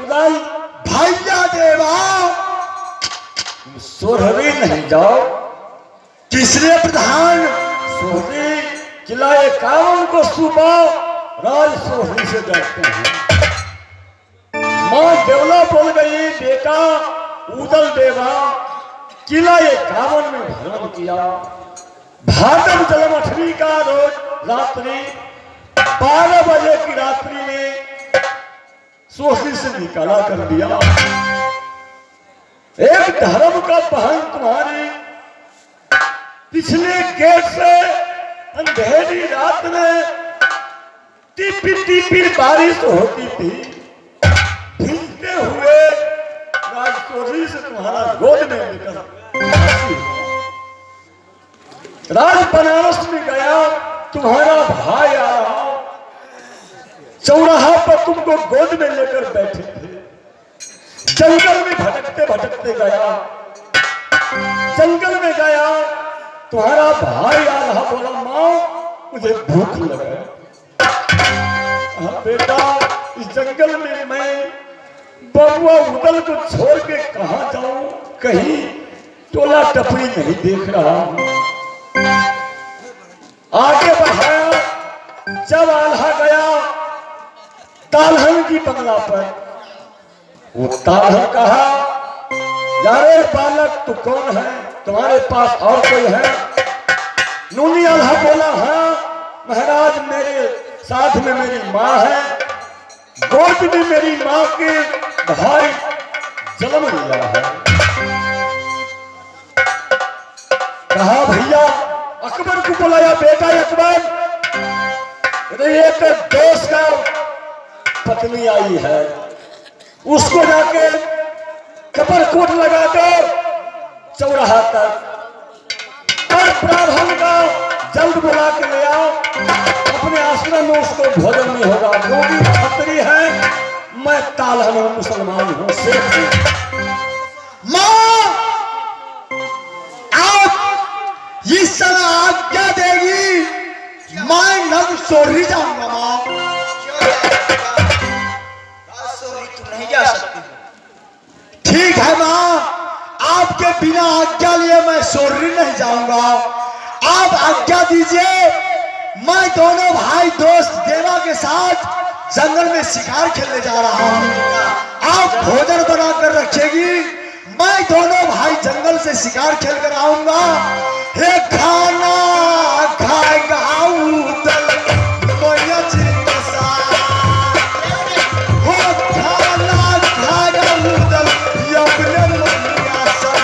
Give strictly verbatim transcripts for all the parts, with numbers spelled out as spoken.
उदल भैया देवा सोहरी नहीं जाओ। किसने प्रधान? सोहरी किलाए कावन को सुबह राज सोहरी से डरते हैं। माँ देवला बोल गई बेटा उदल देवा किलाए कावन में भ्रमण किया। भादव जन्माष्टमी का रोज रात्रि बारह बजे की रात्रि में सोहरी से निकाला कर दिया। एक धर्म का बहन तुम्हारी पिछले गेट से अंधेरी रात में टिपी टिपी बारिश होती थी। भीगते हुए राजकोषी से तुम्हारा गोद में लेकर राज बनारस में गया। तुम्हारा भाई आया चौराहा पर तुमको गोद में लेकर बैठे थे। जंगल में भटकते भटकते गया जंगल में गया तुम्हारा भाई आ रहा बोला माँ मुझे भूख लगा। हाँ बेटा इस जंगल में मैं बबुआ उदल को छोड़ के कहाँ जाऊं? कहीं टोला टपरी नहीं देख रहा हूं। आगे बढ़ाया जब आल्हा गया तालहन की बंगला पर। वो तालहन कहा यारे बालक तू कौन है? तुम्हारे पास और कोई है? नूनी आल्हा बोला हाँ महाराज मेरे साथ में मेरी माँ है। गोद में मेरी माँ के भाई जन्म लिया है। कहा भैया अकबर को बुलाया। बेटा अकबर एक दोस्त का पत्नी आई है उसको जाके कपर कोट लगा कर चौराहा तक और प्रावधान का जल्द बुला के ले आओ। अपने आश्रम में उसको भोजन नहीं होगा। क्योंकि खतरी है मैं तालहन हूं मुसलमान हूं शेख हूं। माँ आप इस समय आज्ञा देगी मैं नव सोहरी जाऊंगा। माँ सोहरी तुम नहीं जा सकती। ठीक है माँ आपके बिना आज्ञा लिए मैं सोहरी नहीं जाऊंगा। आप आज्ञा दीजिए मैं दोनों भाई दोस्त देवा के साथ जंगल में शिकार खेलने जा रहा हूँ। आप भोजन बना कर रखेगी मैं दोनों भाई जंगल से शिकार खेल कर आऊंगा। हे खाना खाएगा उदल मैया जी के साथ। हो खाना खाएगा उदल अपने मैया साथ।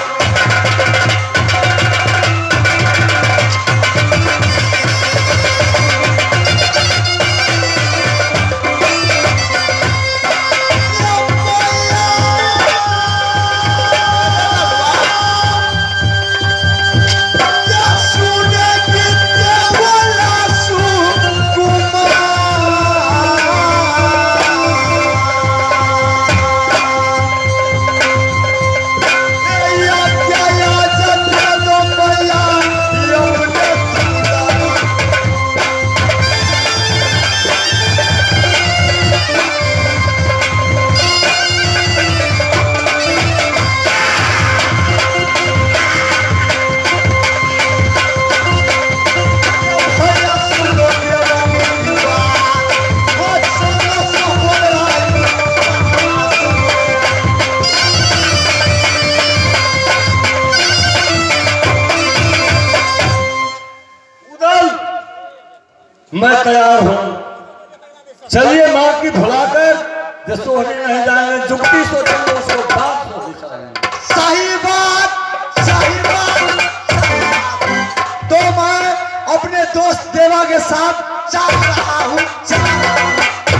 मैं तैयार हूं। चलिए माँ की भुलाकर जो सोहरी नहीं जाएंगे जुगती सोचेंगे उसको बात सोचनी चाहिए। सही बात सही बात। तो मैं अपने दोस्त देवा के साथ जा रहा हूँ जा रहा हूँ।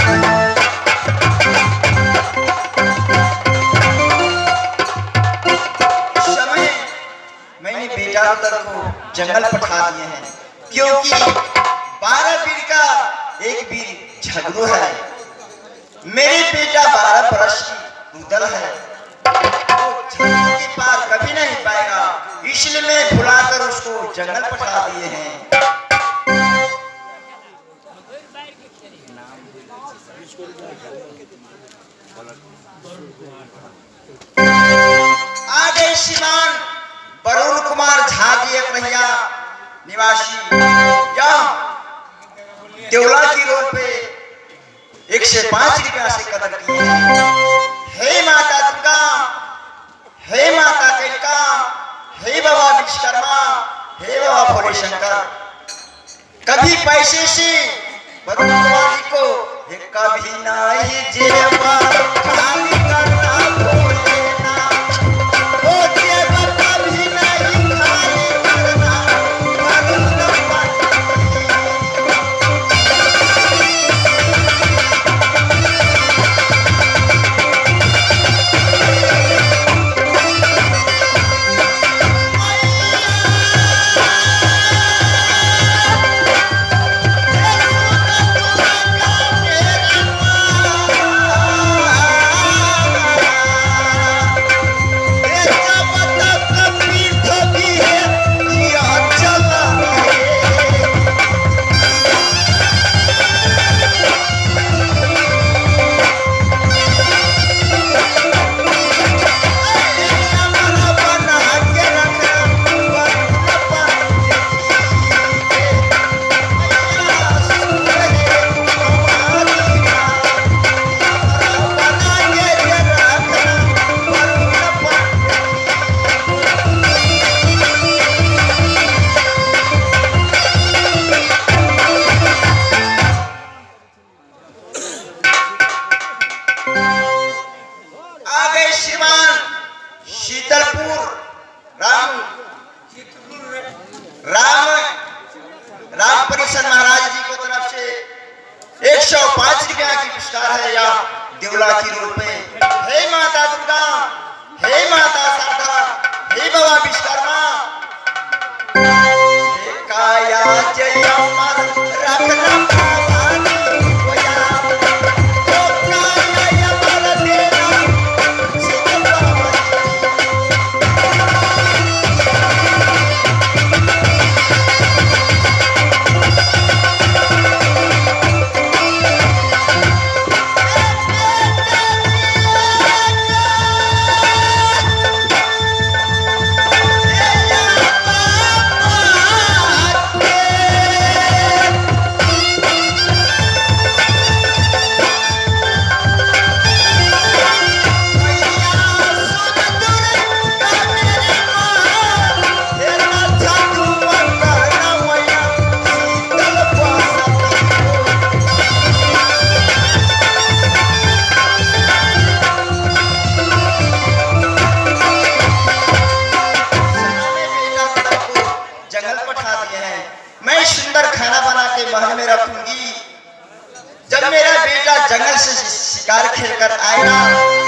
समय मैंने बेटा उदल को जंगल पठा दिए हैं क्योंकि बारह वीर का एक वीर झगड़ू है। मेरे बेटा बारह वर्ष की उदल है वो झगड़ू के पार कभी नहीं पाएगा। इसलिए मैं बुलाकर उसको जंगल पठा दिए हैं। आ गए श्रीमान वरुण कुमार झा जी रहिया निवासी या देवला की रोड पे एक से पांच रुपया से कदर की है। हे माता दुर्गा, हे माता कैका, हे बाबा विश्वकर्मा, हे बाबा भोले शंकर, कभी पैसे से वरुण कुमार जी को कभी नहीं जेबा खाली करना भोलेना, ओ जेबा कभी नहीं खाली करना वरुण कुमार। देवला की रोड पे हे माता दुर्गा, हे माता शारदा, हे बाबा विश्वकर्मा, हे काया जय अमर रखना भवानी होया, तो काया अमर तेरा महल में रखूंगी। जब मेरा बेटा जंगल से शिकार खेलकर आएगा